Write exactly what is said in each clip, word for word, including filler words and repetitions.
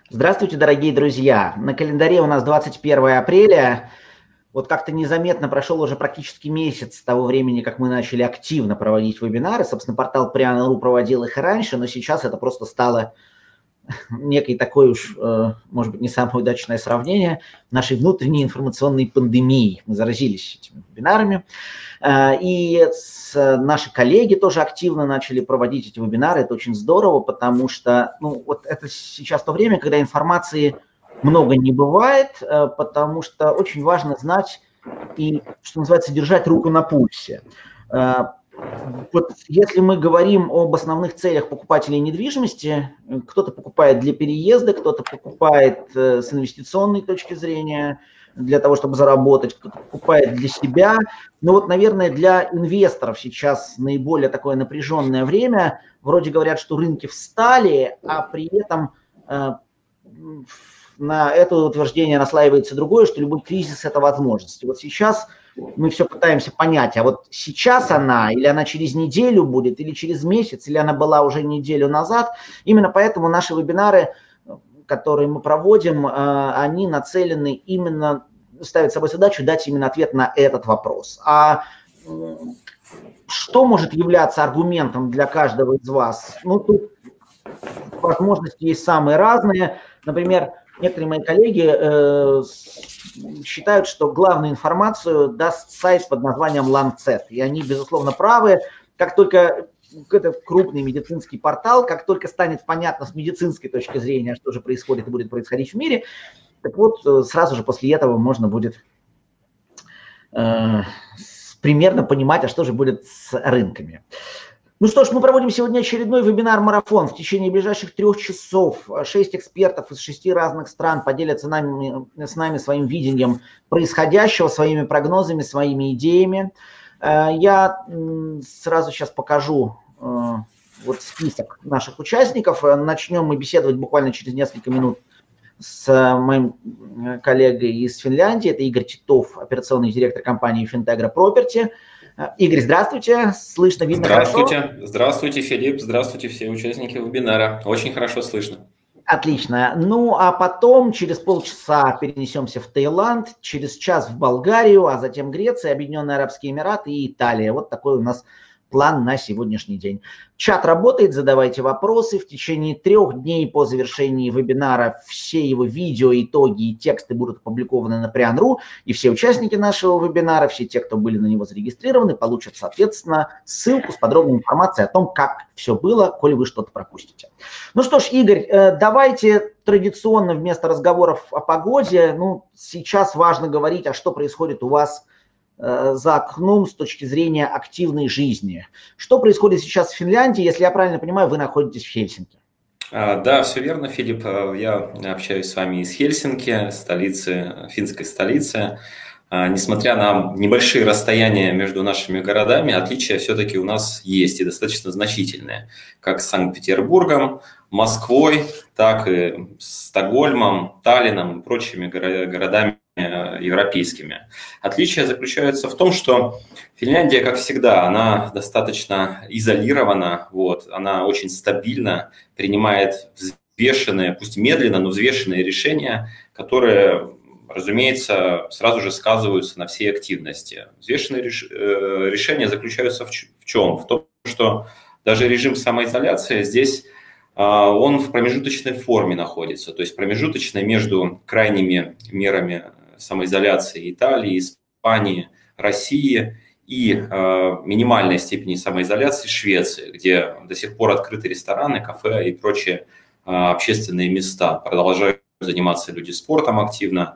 Здравствуйте, дорогие друзья! На календаре у нас двадцать первое апреля. Вот как-то незаметно прошел уже практически месяц с того времени, как мы начали активно проводить вебинары. Собственно, портал Priano точка ру проводил их и раньше, но сейчас это просто стало некой такой уж, может быть, не самое удачное сравнение нашей внутренней информационной пандемии. Мы заразились этими вебинарами. И наши коллеги тоже активно начали проводить эти вебинары. Это очень здорово, потому что ну, вот это сейчас то время, когда информации много не бывает, потому что очень важно знать и, что называется, держать руку на пульсе. Вот если мы говорим об основных целях покупателей недвижимости, кто-то покупает для переезда, кто-то покупает с инвестиционной точки зрения, для того, чтобы заработать, кто-то покупает для себя. Но вот, наверное, для инвесторов сейчас наиболее такое напряженное время. Вроде говорят, что рынки встали, а при этом э, на это утверждение наслаивается другое, что любой кризис – это возможность. И вот сейчас мы все пытаемся понять, а вот сейчас она, или она через неделю будет, или через месяц, или она была уже неделю назад. Именно поэтому наши вебинары, которые мы проводим, они нацелены именно, ставят собой задачу дать именно ответ на этот вопрос. А что может являться аргументом для каждого из вас? Ну, тут возможности есть самые разные. Например, некоторые мои коллеги э, считают, что главную информацию даст сайт под названием Lancet. И они, безусловно, правы. Как только это крупный медицинский портал, как только станет понятно с медицинской точки зрения, что же происходит и будет происходить в мире, так вот, сразу же после этого можно будет э, примерно понимать, а что же будет с рынками. Ну что ж, мы проводим сегодня очередной вебинар-марафон. В течение ближайших трех часов шесть экспертов из шести разных стран поделятся нами, с нами своим видением происходящего, своими прогнозами, своими идеями. Я сразу сейчас покажу вот список наших участников. Начнем мы беседовать буквально через несколько минут с моим коллегой из Финляндии. Это Игорь Титов, операционный директор компании Fintegra Property. Игорь, здравствуйте. Слышно, видно здравствуйте. хорошо? Здравствуйте, Филипп. Здравствуйте, все участники вебинара. Очень хорошо слышно. Отлично. Ну, а потом через полчаса перенесемся в Таиланд, через час в Болгарию, а затем Греция, Объединенные Арабские Эмираты и Италия. Вот такой у нас план на сегодняшний день. Чат работает, задавайте вопросы. В течение трех дней по завершении вебинара все его видео, итоги и тексты будут опубликованы на Priano точка ру. И все участники нашего вебинара, все те, кто были на него зарегистрированы, получат, соответственно, ссылку с подробной информацией о том, как все было, коли вы что-то пропустите. Ну что ж, Игорь, давайте традиционно вместо разговоров о погоде, ну, сейчас важно говорить, а что происходит у вас за окном с точки зрения активной жизни. Что происходит сейчас в Финляндии? Если я правильно понимаю, вы находитесь в Хельсинки. Да, все верно, Филипп. Я общаюсь с вами из Хельсинки, столицы, финской столицы. Несмотря на небольшие расстояния между нашими городами, отличия все-таки у нас есть и достаточно значительные. Как с Санкт-Петербургом, Москвой, так и Стокгольмом, Таллином и прочими городами европейскими. Отличие заключается в том, что Финляндия, как всегда, она достаточно изолирована, вот, она очень стабильно принимает взвешенные, пусть медленно, но взвешенные решения, которые, разумеется, сразу же сказываются на всей активности. Взвешенные реш... решения заключаются в чем? В том, что даже режим самоизоляции здесь он в промежуточной форме находится, то есть промежуточной между крайними мерами самоизоляции Италии, Испании, России и э, минимальной степени самоизоляции Швеции, где до сих пор открыты рестораны, кафе и прочие э, общественные места. Продолжают заниматься люди спортом активно,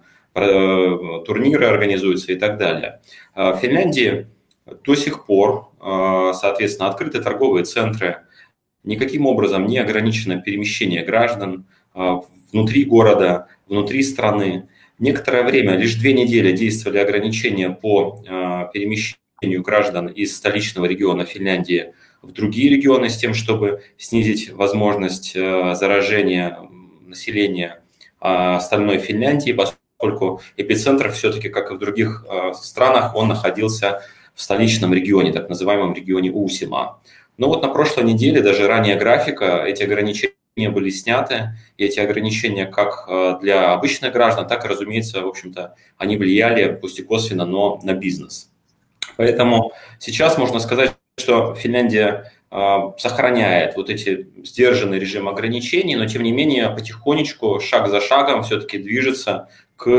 э, турниры организуются и так далее. В Финляндии до сих пор, э, соответственно, открыты торговые центры, никаким образом не ограничено перемещение граждан э, внутри города, внутри страны. Некоторое время, лишь две недели, действовали ограничения по э, перемещению граждан из столичного региона Финляндии в другие регионы с тем, чтобы снизить возможность э, заражения населения э, остальной Финляндии, поскольку эпицентр все-таки, как и в других э, странах, он находился в столичном регионе, так называемом регионе Усима. Но вот на прошлой неделе, даже ранее графика, эти ограничения были сняты, и эти ограничения как для обычных граждан, так и, разумеется, в общем-то, они влияли, пусть и косвенно, но на бизнес. Поэтому сейчас можно сказать, что Финляндия сохраняет вот эти сдержанный режим ограничений, но тем не менее потихонечку, шаг за шагом все-таки движется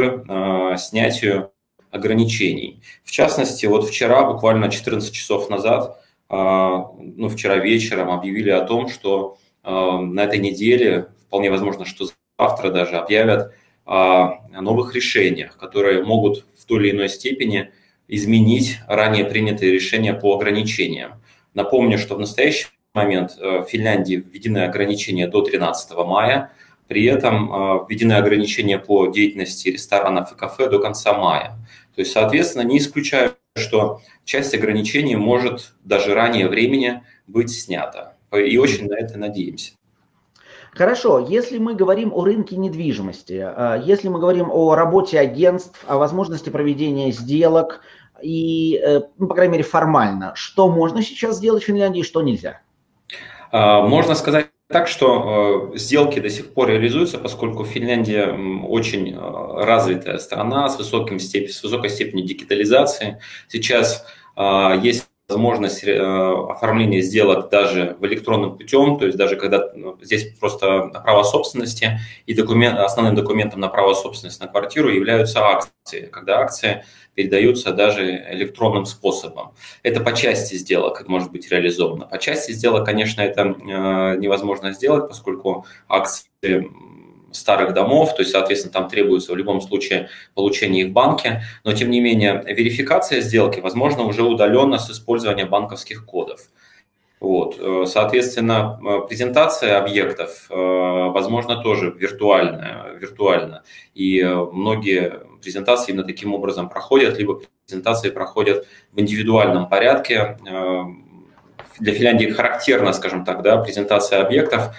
к снятию ограничений. В частности, вот вчера, буквально четырнадцать часов назад, ну, вчера вечером объявили о том, что на этой неделе, вполне возможно, что завтра даже объявят о новых решениях, которые могут в той или иной степени изменить ранее принятые решения по ограничениям. Напомню, что в настоящий момент в Финляндии введены ограничения до тринадцатого мая, при этом введены ограничения по деятельности ресторанов и кафе до конца мая. То есть, соответственно, не исключаю, что часть ограничений может даже ранее времени быть снята. И очень на это надеемся. Хорошо, если мы говорим о рынке недвижимости, если мы говорим о работе агентств, о возможности проведения сделок и, ну, по крайней мере, формально, что можно сейчас сделать в Финляндии, что нельзя? Можно сказать так, что сделки до сих пор реализуются, поскольку Финляндия очень развитая страна с, высоким степень, с высокой степенью дигитализации. Сейчас есть возможность оформления сделок даже в электронном путем, то есть даже когда здесь просто право собственности и документ, основным документом на право собственности на квартиру являются акции, когда акции передаются даже электронным способом. Это по части сделок может быть реализовано. По части сделок, конечно, это невозможно сделать, поскольку акции старых домов, то есть, соответственно, там требуется в любом случае получение их в банке, но, тем не менее, верификация сделки возможно уже удаленно с использованием банковских кодов. Вот. Соответственно, презентация объектов, возможно, тоже виртуальная, виртуально. И многие презентации именно таким образом проходят, либо презентации проходят в индивидуальном порядке. Для Финляндии характерна, скажем так, да, презентация объектов,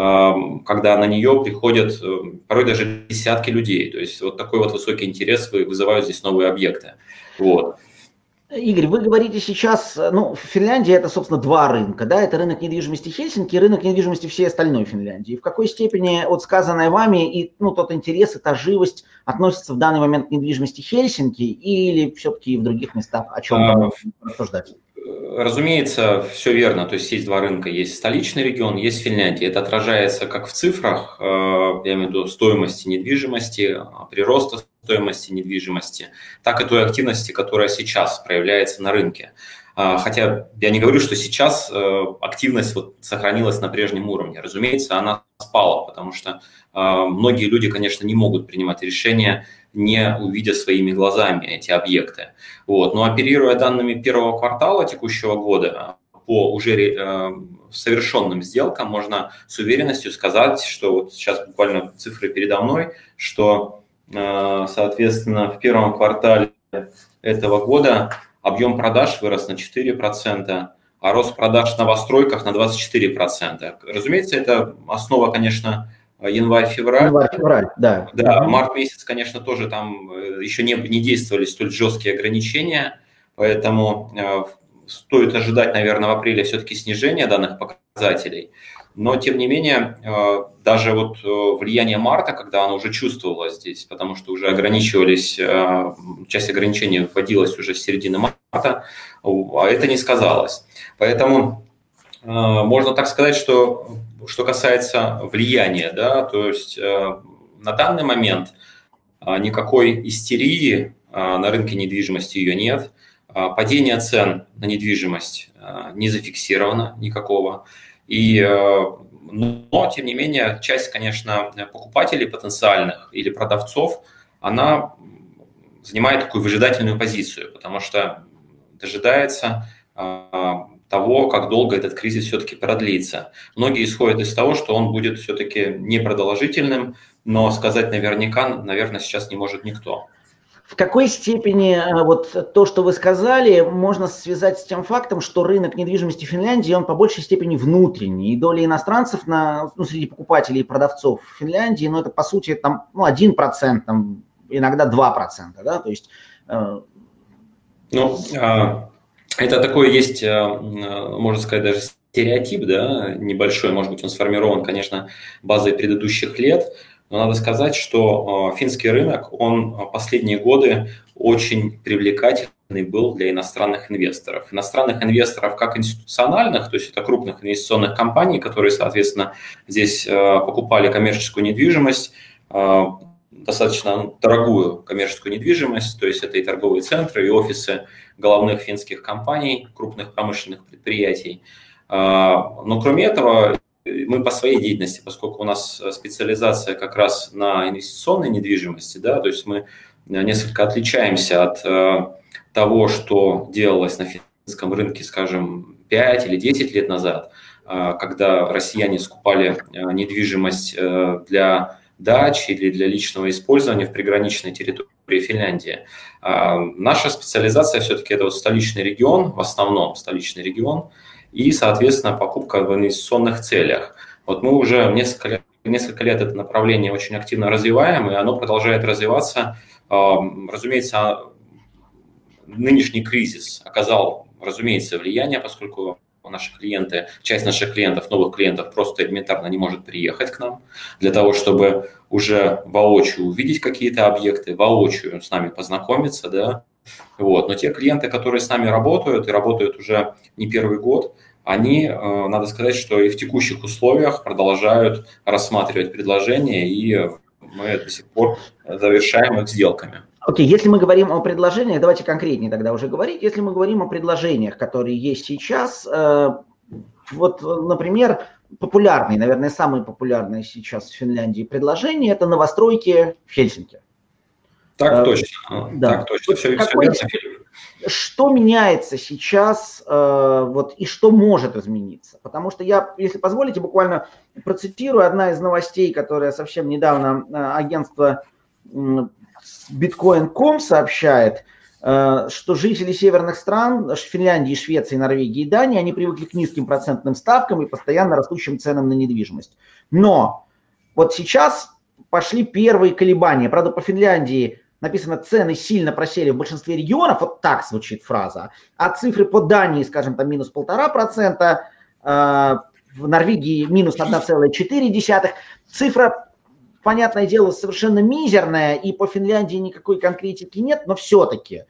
когда на нее приходят порой даже десятки людей. То есть вот такой вот высокий интерес вызывают здесь новые объекты. Вот. Игорь, вы говорите сейчас, ну, Финляндия это, собственно, два рынка, да, это рынок недвижимости Хельсинки и рынок недвижимости всей остальной Финляндии. В какой степени вот сказанное вами и, ну, тот интерес, и та живость относятся в данный момент к недвижимости Хельсинки или все-таки в других местах, о чем а, рассуждать? Разумеется, все верно. То есть есть два рынка. Есть столичный регион, есть Финляндия. Это отражается как в цифрах, я имею в виду стоимости недвижимости, прироста стоимости недвижимости, так и той активности, которая сейчас проявляется на рынке. Хотя я не говорю, что сейчас активность вот сохранилась на прежнем уровне. Разумеется, она спала, потому что многие люди, конечно, не могут принимать решения, не увидя своими глазами эти объекты. Вот. Но оперируя данными первого квартала текущего года по уже совершенным сделкам, можно с уверенностью сказать, что вот сейчас буквально цифры передо мной, что, соответственно, в первом квартале этого года объем продаж вырос на четыре процента, а рост продаж в новостройках на двадцать четыре процента. Разумеется, это основа, конечно, январь-февраль. Январь-февраль, да. Да, март месяц, конечно, тоже там еще не, не действовали столь жесткие ограничения, поэтому э, стоит ожидать, наверное, в апреле все-таки снижения данных показателей. Но, тем не менее, э, даже вот влияние марта, когда оно уже чувствовалось здесь, потому что уже ограничивались, э, часть ограничений вводилась уже с середины марта, а это не сказалось. Поэтому э, можно так сказать, что что касается влияния, да, то есть э, на данный момент э, никакой истерии э, на рынке недвижимости ее нет. Э, падение цен на недвижимость э, не зафиксировано никакого. И, э, но, тем не менее, часть, конечно, покупателей потенциальных или продавцов, она занимает такую выжидательную позицию, потому что дожидается э, того, как долго этот кризис все-таки продлится. Многие исходят из того, что он будет все-таки непродолжительным, но сказать наверняка, наверное, сейчас не может никто. В какой степени вот то, что вы сказали, можно связать с тем фактом, что рынок недвижимости Финляндии, он по большей степени внутренний, и доля иностранцев на, ну, среди покупателей и продавцов в Финляндии, ну, это по сути там, ну, один процент, там, иногда два процента, да, то есть... Э... Ну, а... Это такое есть, можно сказать, даже стереотип, да, небольшой, может быть, он сформирован, конечно, базой предыдущих лет, но надо сказать, что финский рынок, он последние годы очень привлекательный был для иностранных инвесторов. Иностранных инвесторов как институциональных, то есть это крупных инвестиционных компаний, которые, соответственно, здесь покупали коммерческую недвижимость, достаточно дорогую коммерческую недвижимость, то есть это и торговые центры, и офисы головных финских компаний, крупных промышленных предприятий. Но кроме этого, мы по своей деятельности, поскольку у нас специализация как раз на инвестиционной недвижимости, да, то есть мы несколько отличаемся от того, что делалось на финском рынке, скажем, пять или десять лет назад, когда россияне скупали недвижимость для дач или для личного использования в приграничной территории Финляндии. Наша специализация все-таки это вот столичный регион, в основном столичный регион, и, соответственно, покупка в инвестиционных целях. Вот мы уже несколько лет, несколько лет это направление очень активно развиваем, и оно продолжает развиваться. Разумеется, нынешний кризис оказал, разумеется, влияние, поскольку наши клиенты, часть наших клиентов, новых клиентов просто элементарно не может приехать к нам для того, чтобы уже воочию увидеть какие-то объекты, воочию с нами познакомиться, да. Вот. Но те клиенты, которые с нами работают и работают уже не первый год, они, надо сказать, что и в текущих условиях продолжают рассматривать предложения, и мы до сих пор завершаем их сделками. Окей, okay, если мы говорим о предложениях, давайте конкретнее тогда уже говорить. Если мы говорим о предложениях, которые есть сейчас, э, вот, например, популярные, наверное, самые популярные сейчас в Финляндии предложения – это новостройки в Хельсинки. Так точно, да. так точно. Все, Какой, все что меняется сейчас э, вот, и что может измениться? Потому что я, если позволите, буквально процитирую одна из новостей, которая совсем недавно э, агентство биткоин точка ком сообщает, э, что жители северных стран, Финляндии, Швеции, Норвегии и Дании, они привыкли к низким процентным ставкам и постоянно растущим ценам на недвижимость. Но вот сейчас пошли первые колебания. Правда, по Финляндии написано, цены сильно просели в большинстве регионов, вот так звучит фраза, а цифры по Дании, скажем, там минус полтора процента, в Норвегии минус одна целая четыре десятых. Цифра, понятное дело, совершенно мизерная, и по Финляндии никакой конкретики нет, но все-таки,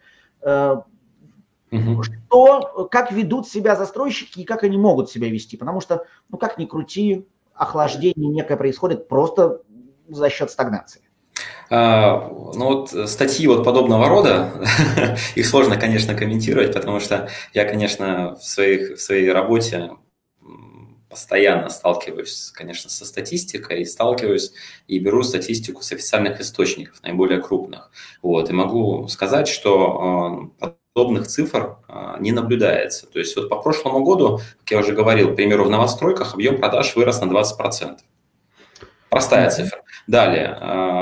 угу. что, как ведут себя застройщики и как они могут себя вести, потому что, ну как ни крути, охлаждение некое происходит просто за счет стагнации. Ну вот статьи вот подобного рода, их сложно, конечно, комментировать, потому что я, конечно, в, своих, в своей работе постоянно сталкиваюсь, конечно, со статистикой, и сталкиваюсь и беру статистику с официальных источников, наиболее крупных. Вот, и могу сказать, что подобных цифр не наблюдается. То есть вот по прошлому году, как я уже говорил, к примеру, в новостройках объем продаж вырос на двадцать процентов. Простая цифра. Далее,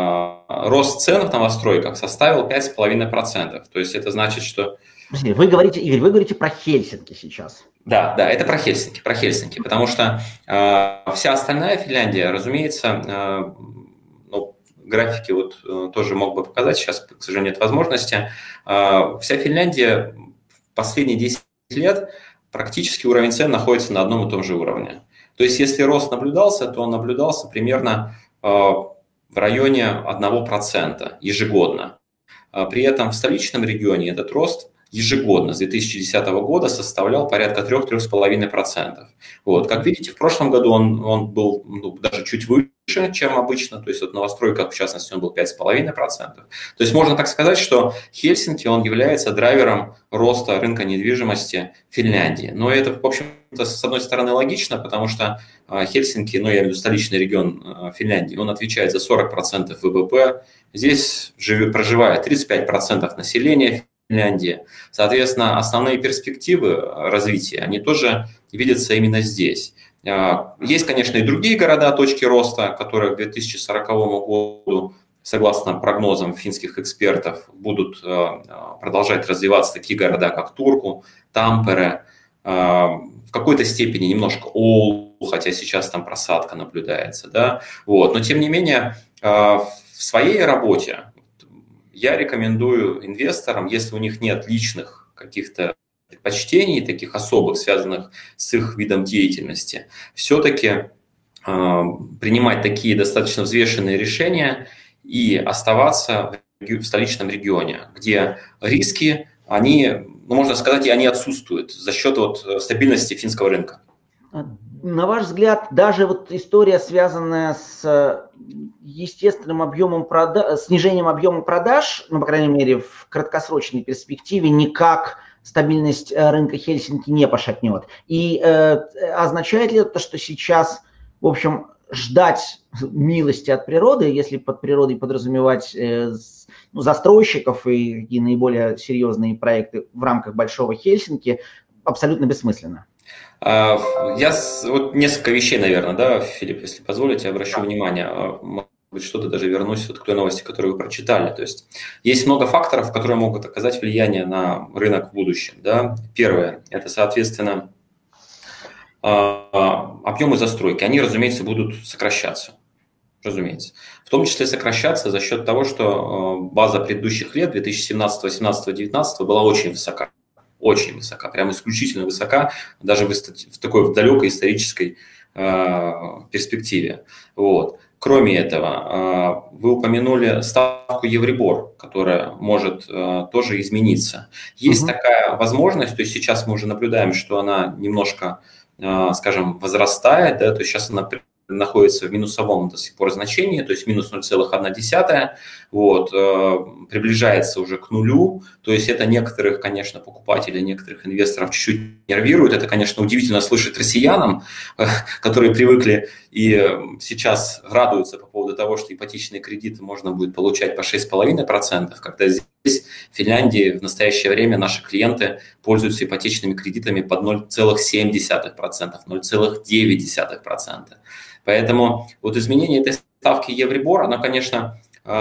рост цен в новостройках составил пять целых пять десятых процента. То есть это значит, что... Вы говорите, Игорь, вы говорите про Хельсинки сейчас. Да, да, это про Хельсинки, про Хельсинки, потому что э, вся остальная Финляндия, разумеется, э, ну, графики вот э, тоже мог бы показать, сейчас, к сожалению, нет возможности. Э, вся Финляндия в последние десять лет практически уровень цен находится на одном и том же уровне. То есть если рост наблюдался, то он наблюдался примерно э, в районе одного процента ежегодно. Э, при этом в столичном регионе этот рост ежегодно с две тысячи десятого года составлял порядка три-три с половиной процента. Вот. Как видите, в прошлом году он, он был ну, даже чуть выше, чем обычно, то есть вот в новостройках, в частности, он был пять целых пять десятых процента. То есть можно так сказать, что Хельсинки, он является драйвером роста рынка недвижимости Финляндии. Но это, в общем-то, с одной стороны логично, потому что Хельсинки, ну я имею в виду столичный регион Финляндии, он отвечает за сорок процентов ВВП, здесь живет, проживает тридцать пять процентов населения Финляндии. Соответственно, основные перспективы развития, они тоже видятся именно здесь. Есть, конечно, и другие города, точки роста, которые к две тысячи сороковому году, согласно прогнозам финских экспертов, будут продолжать развиваться такие города, как Турку, Тампере, в какой-то степени немножко Оулу, хотя сейчас там просадка наблюдается. Да? Вот. Но, тем не менее, в своей работе я рекомендую инвесторам, если у них нет личных каких-то предпочтений, таких особых, связанных с их видом деятельности, все-таки э, принимать такие достаточно взвешенные решения и оставаться в столичном регионе, где риски, они, ну, можно сказать, и они отсутствуют за счет вот стабильности финского рынка. На ваш взгляд, даже вот история, связанная с естественным объемом продаж, снижением объема продаж, ну, по крайней мере, в краткосрочной перспективе, никак стабильность рынка Хельсинки не пошатнет. И э, означает ли это, что сейчас, в общем, ждать милости от природы, если под природой подразумевать э, ну, застройщиков и какие наиболее серьезные проекты в рамках Большого Хельсинки, абсолютно бессмысленно? Я вот несколько вещей, наверное, да, Филипп, если позволите, обращу внимание, может быть, что-то даже вернусь вот к той новости, которую вы прочитали. То есть есть много факторов, которые могут оказать влияние на рынок в будущем. Да. Первое, это, соответственно, объемы застройки. Они, разумеется, будут сокращаться. Разумеется. В том числе сокращаться за счет того, что база предыдущих лет, две тысячи семнадцатого, семнадцатого, девятнадцатого, была очень высока. Очень высока, прям исключительно высока, даже в, в такой в далекой исторической э, перспективе. Вот. Кроме этого, э, вы упомянули ставку Еврибор, которая может э, тоже измениться. Есть угу. такая возможность, то есть сейчас мы уже наблюдаем, что она немножко, э, скажем, возрастает, да, то есть сейчас она находится в минусовом до сих пор значении, то есть минус ноль целых одна десятая, вот, э, приближается уже к нулю, то есть это некоторых, конечно, покупателей, некоторых инвесторов чуть-чуть нервирует, это, конечно, удивительно слышать россиянам, э, которые привыкли и сейчас радуются по поводу того, что ипотечные кредиты можно будет получать по шесть целых пять десятых процента, когда здесь, в Финляндии, в настоящее время наши клиенты пользуются ипотечными кредитами под ноль целых семь десятых процента, ноль целых девять десятых процента. Поэтому вот изменение этой ставки Еврибор, она, конечно,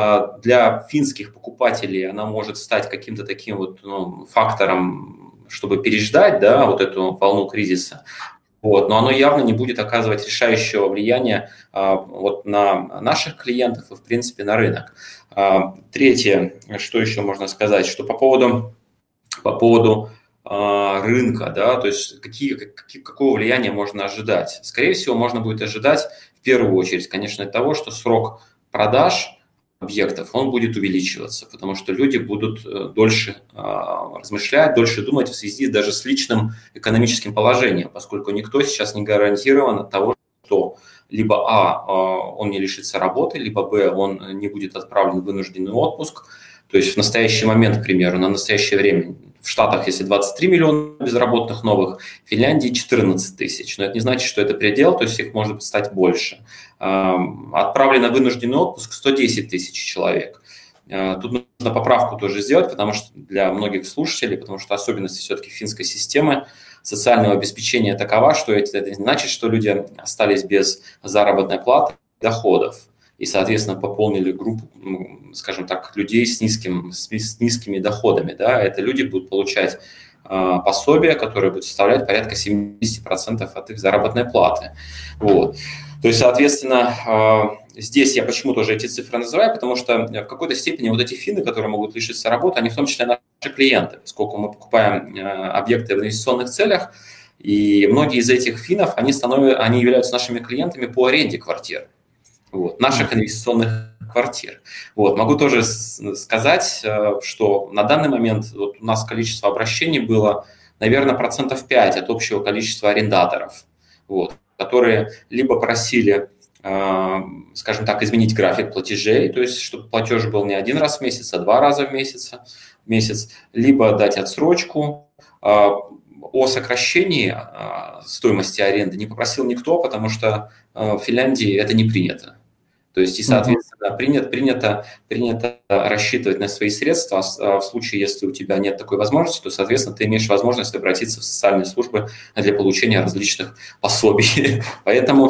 для финских покупателей она может стать каким-то таким вот, ну, фактором, чтобы переждать, да, вот эту волну кризиса. Вот, но оно явно не будет оказывать решающего влияния а, вот на наших клиентов и, в принципе, на рынок. А, третье, что еще можно сказать, что по поводу, по поводу а, рынка, да, то есть какие, какие, какого влияния можно ожидать? Скорее всего, можно будет ожидать в первую очередь, конечно, того, что срок продаж объектов, он будет увеличиваться, потому что люди будут дольше э, размышлять, дольше думать в связи даже с личным экономическим положением, поскольку никто сейчас не гарантирован от того, что либо а, э, он не лишится работы, либо б, он не будет отправлен в вынужденный отпуск. То есть в настоящий момент, к примеру, на настоящее время в Штатах, если двадцать три миллиона безработных новых, в Финляндии четырнадцать тысяч. Но это не значит, что это предел, то есть их может стать больше. Отправлено в вынужденный отпуск сто десять тысяч человек. Тут нужно поправку тоже сделать, потому что для многих слушателей, потому что особенности все-таки финской системы социального обеспечения такова, что это не значит, что люди остались без заработной платы и доходов. И, соответственно, пополнили группу, скажем так, людей с, низким, с низкими доходами. Да? Это люди будут получать э, пособия, которые будут составлять порядка семьдесят процентов от их заработной платы. Вот. То есть, соответственно, э, здесь я почему тоже эти цифры называю, потому что в какой-то степени вот эти финны, которые могут лишиться работы, они в том числе наши клиенты, поскольку мы покупаем э, объекты в инвестиционных целях, и многие из этих финнов, они, становятся, они являются нашими клиентами по аренде квартир. Вот, наших инвестиционных квартир. Вот, могу тоже сказать, что на данный момент вот у нас количество обращений было, наверное, процентов пять от общего количества арендаторов, вот, которые либо просили, скажем так, изменить график платежей, то есть чтобы платеж был не один раз в месяц, а два раза в месяц, в месяц, либо дать отсрочку. О сокращении стоимости аренды не попросил никто, потому что в Финляндии это не принято. То есть, и, соответственно, принято, принято, принято рассчитывать на свои средства, а в случае, если у тебя нет такой возможности, то, соответственно, ты имеешь возможность обратиться в социальные службы для получения различных пособий. Поэтому...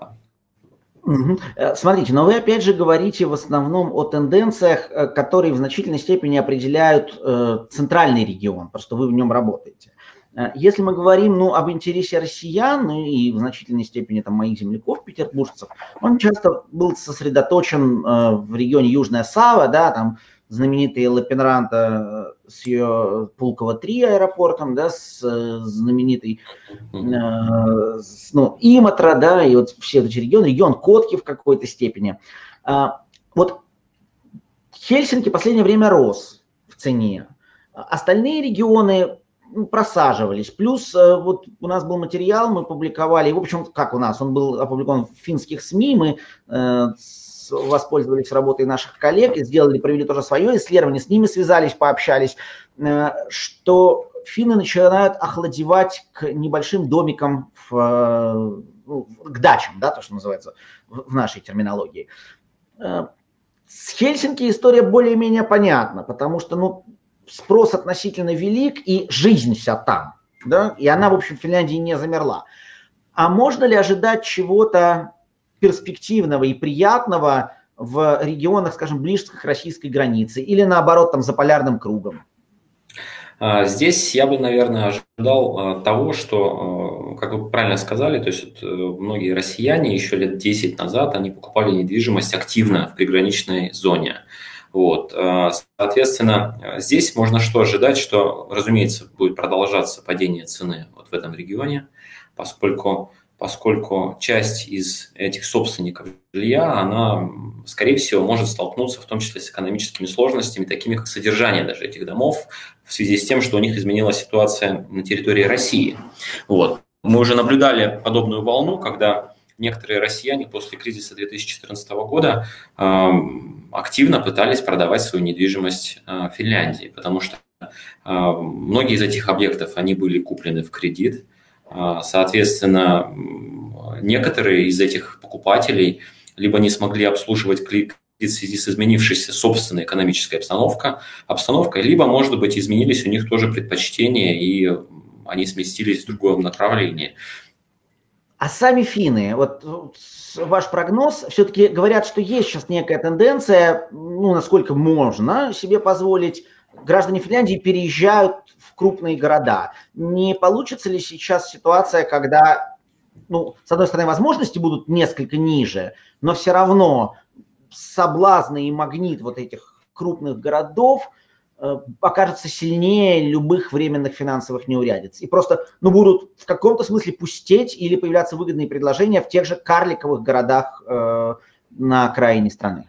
Смотрите, но вы опять же говорите в основном о тенденциях, которые в значительной степени определяют центральный регион, просто вы в нем работаете. Если мы говорим, ну, об интересе россиян и в значительной степени там, моих земляков, петербуржцев, он часто был сосредоточен э, в регионе Южная Сава, да, там знаменитый Лапенранта с ее Пулково-три аэропортом, да, с знаменитой э, с, ну, Иматра, да, и вот все эти регионы, регион Котки в какой-то степени. А, вот Хельсинки в последнее время рос в цене. Остальные регионы просаживались. Плюс вот у нас был материал, мы публиковали, в общем, как у нас, он был опубликован в финских СМИ, мы э, воспользовались работой наших коллег и сделали, провели тоже свое исследование, с ними связались, пообщались, э, что финны начинают охладевать к небольшим домикам, в, ну, к дачам, да, то, что называется в, в нашей терминологии. Э, с Хельсинки история более-менее понятна, потому что, ну, спрос относительно велик, и жизнь вся там, да, и она, в общем, в Финляндии не замерла. А можно ли ожидать чего-то перспективного и приятного в регионах, скажем, близких к российской границе, или наоборот, там, за полярным кругом? Здесь я бы, наверное, ожидал того, что, как вы правильно сказали, то есть многие россияне еще лет десять назад, они покупали недвижимость активно в приграничной зоне. Вот. Соответственно, здесь можно что ожидать, что, разумеется, будет продолжаться падение цены вот в этом регионе, поскольку, поскольку часть из этих собственников жилья, она, скорее всего, может столкнуться в том числе с экономическими сложностями, такими как содержание даже этих домов, в связи с тем, что у них изменилась ситуация на территории России. Вот. Мы уже наблюдали подобную волну, когда некоторые россияне после кризиса две тысячи четырнадцатого года э, активно пытались продавать свою недвижимость э, в Финляндии, потому что э, многие из этих объектов, они были куплены в кредит. Э, соответственно, некоторые из этих покупателей либо не смогли обслуживать кредит в связи с изменившейся собственной экономической обстановкой, обстановкой, либо, может быть, изменились у них тоже предпочтения, и они сместились в другое направление. А сами финны, вот ваш прогноз, все-таки говорят, что есть сейчас некая тенденция, ну, насколько можно себе позволить, граждане Финляндии переезжают в крупные города. Не получится ли сейчас ситуация, когда, ну, с одной стороны, возможности будут несколько ниже, но все равно соблазны и магнит вот этих крупных городов окажется сильнее любых временных финансовых неурядиц. И просто, ну, будут в каком-то смысле пустеть или появляться выгодные предложения в тех же карликовых городах э, на окраине страны.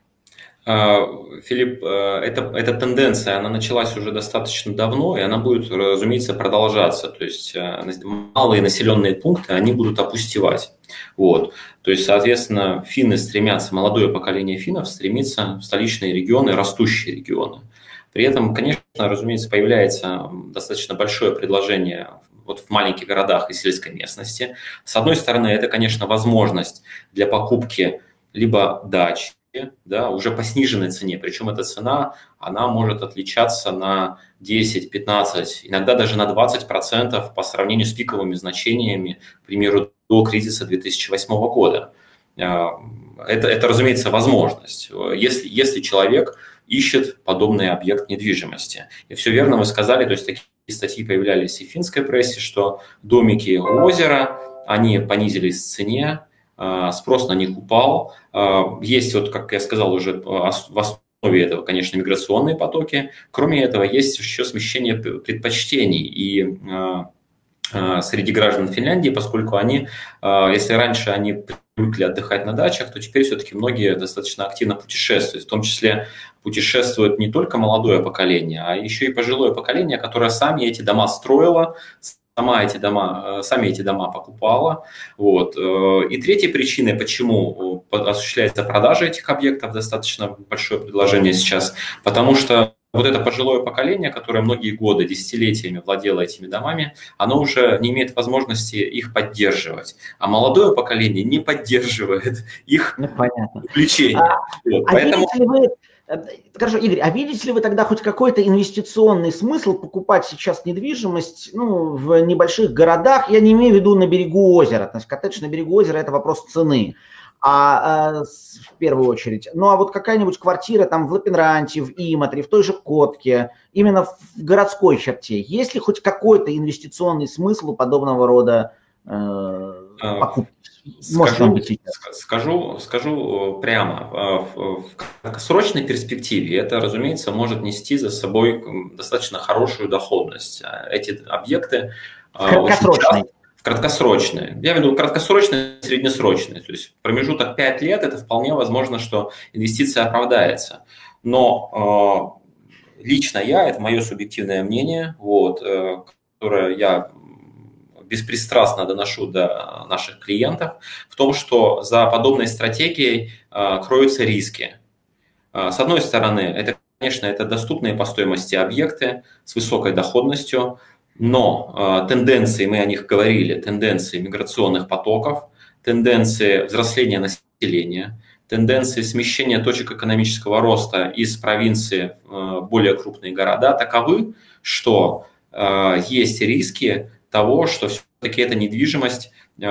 Филипп, эта, эта тенденция, она началась уже достаточно давно, и она будет, разумеется, продолжаться. То есть малые населенные пункты, они будут опустевать. Вот. То есть, соответственно, финны стремятся, молодое поколение финнов стремится в столичные регионы, растущие регионы. При этом, конечно, разумеется, появляется достаточно большое предложение вот в маленьких городах и сельской местности. С одной стороны, это, конечно, возможность для покупки либо дач, да, уже по сниженной цене, причем эта цена, она может отличаться на десять, пятнадцать, иногда даже на двадцать процентов по сравнению с пиковыми значениями, к примеру, до кризиса две тысячи восьмого года. Это, это, разумеется, возможность, если, если человек ищет подобный объект недвижимости. И все верно вы сказали, то есть такие статьи появлялись и в финской прессе, что домики у озера, они понизились в цене, спрос на них упал. Есть, вот, как я сказал, уже в основе этого, конечно, миграционные потоки. Кроме этого, есть еще смещение предпочтений и среди граждан Финляндии, поскольку они, если раньше они привыкли отдыхать на дачах, то теперь все-таки многие достаточно активно путешествуют. В том числе путешествует не только молодое поколение, а еще и пожилое поколение, которое сами эти дома строило, сама эти дома, сами эти дома покупала. Вот. И третьей причиной, почему осуществляется продажа этих объектов, достаточно большое предложение сейчас, потому что вот это пожилое поколение, которое многие годы, десятилетиями владело этими домами, оно уже не имеет возможности их поддерживать. А молодое поколение не поддерживает их ну, увлечения. А, вот, а поэтому... видите ли вы, хорошо, Игорь, а видите ли вы тогда хоть какой-то инвестиционный смысл покупать сейчас недвижимость ну, в небольших городах? Я не имею в виду на берегу озера. То есть коттедж на берегу озера – это вопрос цены. А, а в первую очередь. Ну, а вот какая-нибудь квартира там в Лапенранте, в Иматре, в той же Котке, именно в городской черте, есть ли хоть какой-то инвестиционный смысл у подобного рода э, покупки? может он Скажу, быть сейчас? скажу, скажу прямо, в в краткосрочной перспективе это, разумеется, может нести за собой достаточно хорошую доходность. Эти объекты В очень краткосрочной. часто в краткосрочные. Я имею в виду краткосрочные, среднесрочные. То есть промежуток пять лет, это вполне возможно, что инвестиция оправдается. Но лично я, это мое субъективное мнение, вот, которое я беспристрастно доношу до наших клиентов, в том, что за подобной стратегией э, кроются риски. Э, с одной стороны, это, конечно, это доступные по стоимости объекты с высокой доходностью, но э, тенденции, мы о них говорили, тенденции миграционных потоков, тенденции взросления населения, тенденции смещения точек экономического роста из провинции в более крупные города таковы, что э, есть риски того, что все-таки эта недвижимость,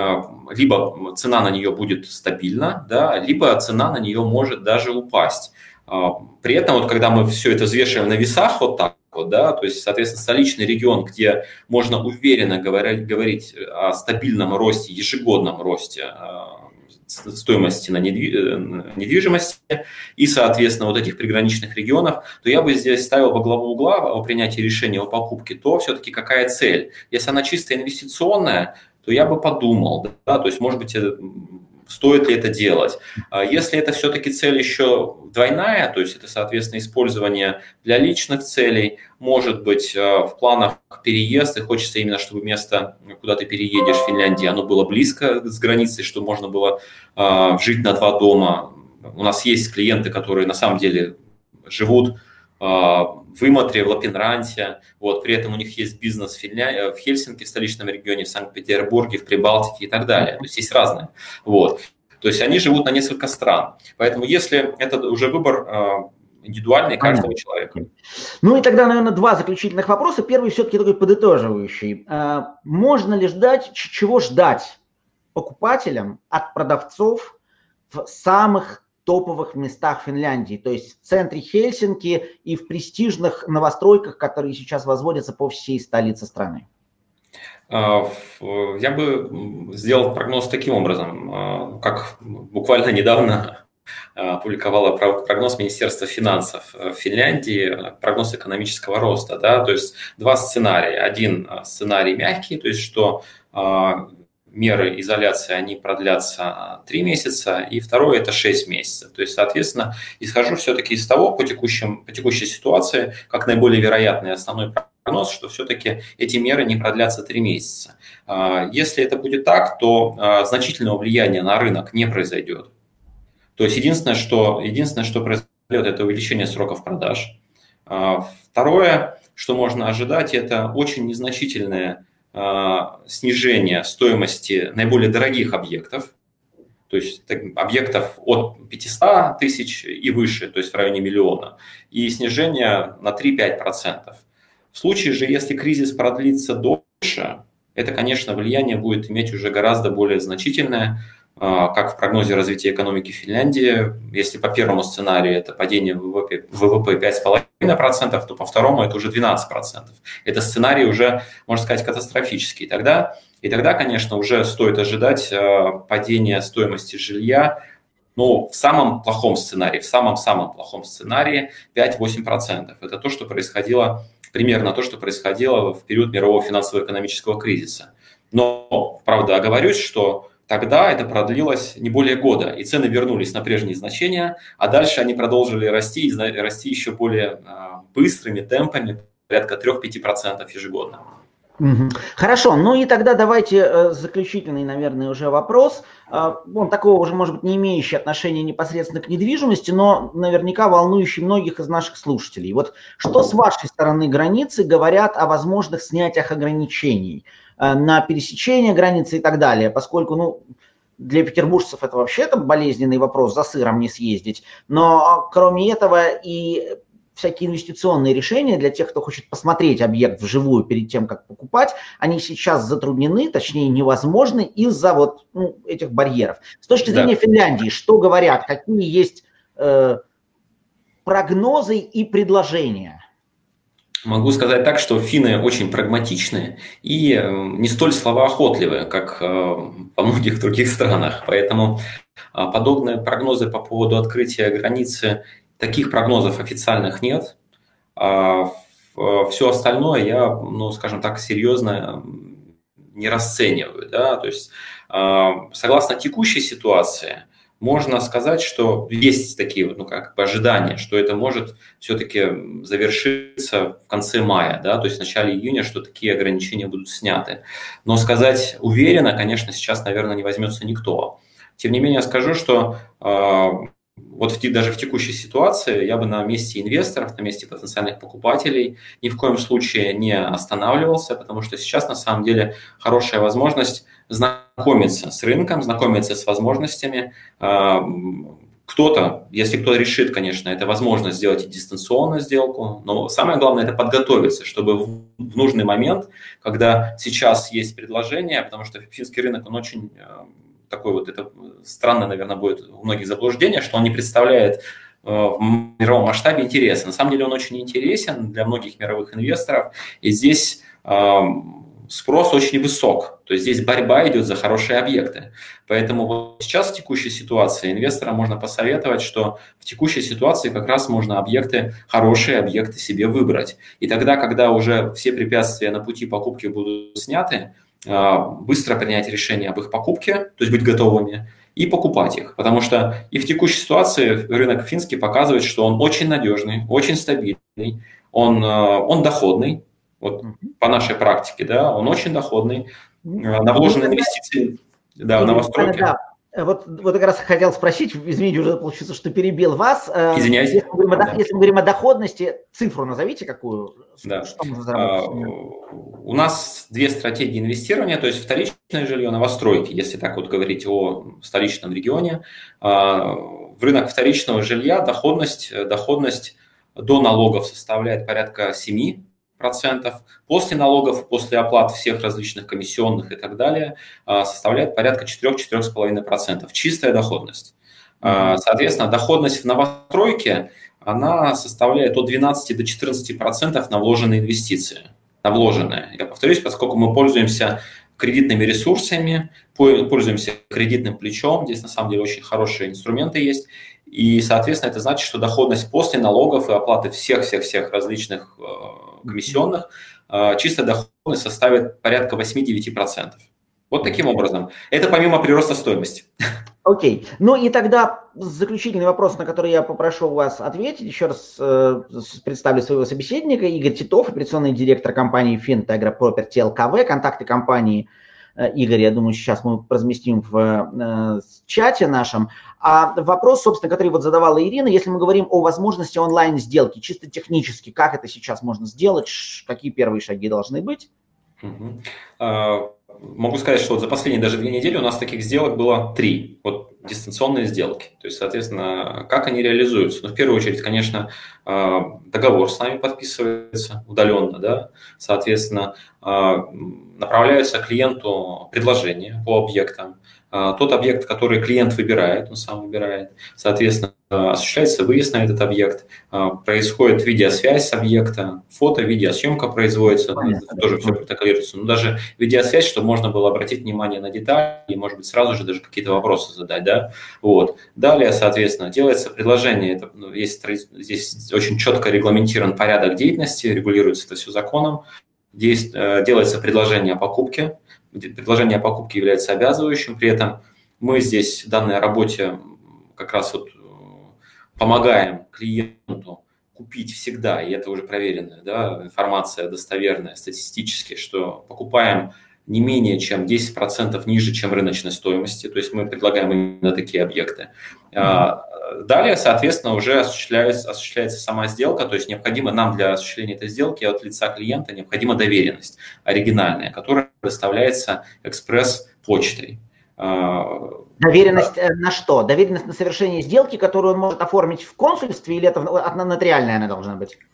либо цена на нее будет стабильна, да, либо цена на нее может даже упасть. При этом, вот, когда мы все это взвешиваем на весах вот так вот, да, то есть, соответственно, столичный регион, где можно уверенно говорить, говорить о стабильном росте, ежегодном росте стоимости на недвижимости и, соответственно, вот этих приграничных регионов, то я бы здесь ставил во главу угла о принятии решения о покупке, то все-таки какая цель. Если она чисто инвестиционная, то я бы подумал, да, то есть, может быть, стоит ли это делать. Если это все-таки цель еще двойная, то есть это, соответственно, использование для личных целей, может быть, в планах переезд, и хочется именно, чтобы место, куда ты переедешь в Финляндии, оно было близко с границей, чтобы можно было жить на два дома. У нас есть клиенты, которые на самом деле живут в Иматре, в Лапинранте, вот, при этом у них есть бизнес в, Финля... в Хельсинки, в столичном регионе, в Санкт-Петербурге, в Прибалтике и так далее. То есть есть разные. Вот. То есть они живут на несколько стран. Поэтому если это уже выбор индивидуальный каждого Понятно. Человека. Ну и тогда, наверное, два заключительных вопроса. Первый все-таки такой подытоживающий. Можно ли ждать, чего ждать покупателям от продавцов в самых топовых местах Финляндии, то есть в центре Хельсинки и в престижных новостройках, которые сейчас возводятся по всей столице страны? Я бы сделал прогноз таким образом, как буквально недавно опубликовала прогноз Министерства финансов Финляндии, прогноз экономического роста. Да? То есть два сценария. Один сценарий мягкий, то есть что меры изоляции, они продлятся три месяца, и второе – это шесть месяцев. То есть, соответственно, исхожу все-таки из того, по, текущим, по текущей ситуации, как наиболее вероятный основной прогноз, что все-таки эти меры не продлятся три месяца. Если это будет так, то значительного влияния на рынок не произойдет. То есть, единственное, что, единственное, что произойдет, это увеличение сроков продаж. Второе, что можно ожидать, это очень незначительное снижение стоимости наиболее дорогих объектов, то есть объектов от пятисот тысяч и выше, то есть в районе миллиона, и снижение на три-пять процентов. В случае же, если кризис продлится дольше, это, конечно, влияние будет иметь уже гораздо более значительное, как в прогнозе развития экономики Финляндии. Если по первому сценарию это падение ВВП, ВВП пять целых пять десятых процента, то по второму это уже двенадцать процентов. Это сценарий уже, можно сказать, катастрофический. Тогда, и тогда, конечно, уже стоит ожидать падения стоимости жилья, ну, в самом плохом сценарии, в самом-самом плохом сценарии пять-восемь процентов. Это то, что происходило, примерно то, что происходило в период мирового финансово-экономического кризиса. Но, правда, оговорюсь, что тогда это продлилось не более года, и цены вернулись на прежние значения, а дальше они продолжили расти, и расти еще более быстрыми темпами, порядка три-пять процентов ежегодно. Хорошо, ну и тогда давайте заключительный, наверное, уже вопрос. Он такого уже, может быть, не имеющий отношения непосредственно к недвижимости, но наверняка волнующий многих из наших слушателей. Вот что с вашей стороны границы говорят о возможных снятиях ограничений на пересечение границы и так далее, поскольку, ну, для петербуржцев это вообще там болезненный вопрос, за сыром не съездить, но кроме этого и всякие инвестиционные решения для тех, кто хочет посмотреть объект вживую перед тем, как покупать, они сейчас затруднены, точнее невозможны из-за вот ну, этих барьеров. С точки зрения да. Финляндии, что говорят, какие есть э, прогнозы и предложения? Могу сказать так, что финны очень прагматичны и не столь словоохотливы, как во многих других странах. Поэтому подобные прогнозы по поводу открытия границы, таких прогнозов официальных нет. А все остальное я, ну, скажем так, серьезно не расцениваю. Да? То есть, согласно текущей ситуации, можно сказать, что есть такие вот, ну, как бы ожидания, что это может все-таки завершиться в конце мая, да, то есть в начале июня, что такие ограничения будут сняты. Но сказать уверенно, конечно, сейчас, наверное, не возьмется никто. Тем не менее, скажу, что э, вот в, даже в текущей ситуации я бы на месте инвесторов, на месте потенциальных покупателей ни в коем случае не останавливался, потому что сейчас на самом деле хорошая возможность знакомиться с рынком, знакомиться с возможностями. Кто-то, если кто решит, конечно, это возможность сделать и дистанционную сделку, но самое главное – это подготовиться, чтобы в нужный момент, когда сейчас есть предложение, потому что финский рынок, он очень такой вот, это странно, наверное, будет у многих заблуждение, что он не представляет в мировом масштабе интереса. На самом деле он очень интересен для многих мировых инвесторов, и здесь спрос очень высок, то есть здесь борьба идет за хорошие объекты. Поэтому вот сейчас в текущей ситуации инвесторам можно посоветовать, что в текущей ситуации как раз можно объекты, хорошие объекты себе выбрать. И тогда, когда уже все препятствия на пути покупки будут сняты, быстро принять решение об их покупке, то есть быть готовыми, и покупать их. Потому что и в текущей ситуации рынок финский показывает, что он очень надежный, очень стабильный, он, он доходный. Вот по нашей практике, да, он очень доходный, на вложенные инвестиции, да, в новостройки. Да. Вот, вот как раз хотел спросить, извините, уже получится, что перебил вас. Извиняюсь. Если мы говорим о, если мы говорим о доходности, цифру назовите какую? Да. Что можно заработать? У нас две стратегии инвестирования, то есть вторичное жилье, новостройки, если так вот говорить о столичном регионе. В рынок вторичного жилья доходность, доходность до налогов составляет порядка семь процентов, после налогов, после оплат всех различных комиссионных и так далее, составляет порядка четыре-четыре с половиной процентов. Чистая доходность. Соответственно, доходность в новостройке, она составляет от двенадцати до четырнадцати процентов на вложенные инвестиции. На вложенные. Я повторюсь, поскольку мы пользуемся кредитными ресурсами, пользуемся кредитным плечом, здесь на самом деле очень хорошие инструменты есть, и, соответственно, это значит, что доходность после налогов и оплаты всех-всех-всех различных комиссионных, чистая доходность составит порядка восемь-девять процентов. Вот таким образом. Это помимо прироста стоимости. Окей. Okay. Ну и тогда заключительный вопрос, на который я попрошу вас ответить. Еще раз э, представлю своего собеседника. Игорь Титов, операционный директор компании Fintegra Property эл ка ви. Контакты компании э, Игорь, я думаю, сейчас мы разместим в э, чате нашем. А вопрос, собственно, который вот задавала Ирина, если мы говорим о возможности онлайн-сделки, чисто технически, как это сейчас можно сделать, какие первые шаги должны быть? Uh-huh. Uh... Могу сказать, что вот за последние даже две недели у нас таких сделок было три, вот дистанционные сделки. То есть, соответственно, как они реализуются? Ну, в первую очередь, конечно, договор с нами подписывается удаленно, да, соответственно, направляются клиенту предложения по объектам. Тот объект, который клиент выбирает, он сам выбирает, соответственно, осуществляется выезд на этот объект, происходит видеосвязь с объекта, фото, видеосъемка производится, Понятно. Тоже все протоколируется. Но даже видеосвязь, чтобы можно было обратить внимание на детали и, может быть, сразу же даже какие-то вопросы задать, да. Вот. Далее, соответственно, делается предложение, это, ну, есть, здесь очень четко регламентирован порядок деятельности, регулируется это все законом, здесь э, делается предложение о покупке. Предложение о покупке является обязывающим, при этом мы здесь в данной работе как раз вот помогаем клиенту купить всегда, и это уже проверенная, да, информация достоверная статистически, что покупаем не менее чем десять процентов ниже, чем рыночной стоимости, то есть мы предлагаем именно такие объекты. Далее, соответственно, уже осуществляется, осуществляется сама сделка, то есть необходимо нам для осуществления этой сделки от лица клиента необходима доверенность оригинальная, которая доставляется экспресс-почтой. Доверенность да. на что? Доверенность на совершение сделки, которую он может оформить в консульстве, или это нотариальная она должна быть?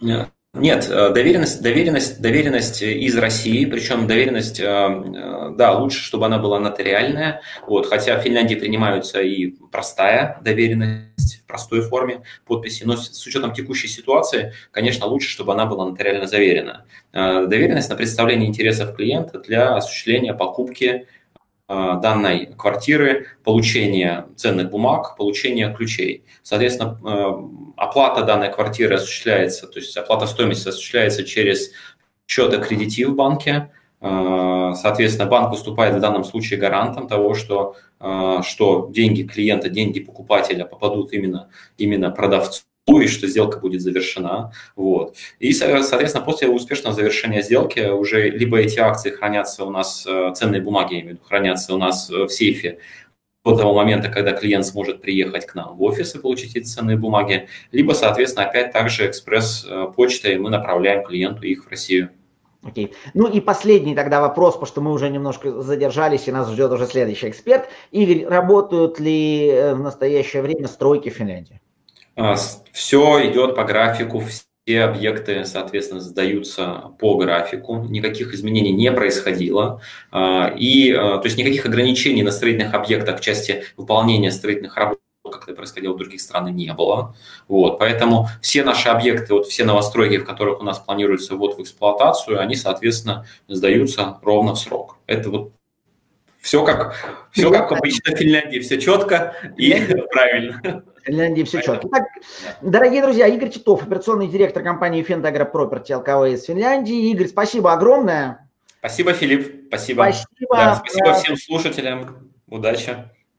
Нет, э, доверенность, доверенность, доверенность из России, причем доверенность, э, э, да, лучше, чтобы она была нотариальная, вот, хотя в Финляндии принимаются и простая доверенность в простой форме подписи, но с, с учетом текущей ситуации, конечно, лучше, чтобы она была нотариально заверена. Э, доверенность на представление интересов клиента для осуществления покупки данной квартиры, получение ценных бумаг, получение ключей. Соответственно, оплата данной квартиры осуществляется, то есть оплата стоимости осуществляется через счет аккредитив в банке. Соответственно, банк выступает в данном случае гарантом того, что, что деньги клиента, деньги покупателя попадут именно, именно продавцу, и что сделка будет завершена. Вот. И, соответственно, после успешного завершения сделки уже либо эти акции хранятся у нас, ценные бумаги, я имею в виду, хранятся у нас в сейфе до того момента, когда клиент сможет приехать к нам в офис и получить эти ценные бумаги, либо, соответственно, опять также экспресс-почтой мы направляем клиенту их в Россию. Окей. Ну и последний тогда вопрос, потому что мы уже немножко задержались, и нас ждет уже следующий эксперт. Игорь, работают ли в настоящее время стройки в Финляндии? Все идет по графику, все объекты, соответственно, сдаются по графику, никаких изменений не происходило, и, то есть никаких ограничений на строительных объектах в части выполнения строительных работ, как это происходило в других странах, не было. Вот, поэтому все наши объекты, вот все новостройки, в которых у нас планируется ввод в эксплуатацию, они, соответственно, сдаются ровно в срок. Это вот все как, все как обычно в Финляндии, все четко и правильно. В Финляндии все четко. Итак, дорогие друзья, Игорь Титов, операционный директор компании Fendagra Property эл ка вэ из Финляндии. Игорь, спасибо огромное. Спасибо, Филипп. Спасибо. Спасибо. Да, спасибо всем слушателям. Удачи.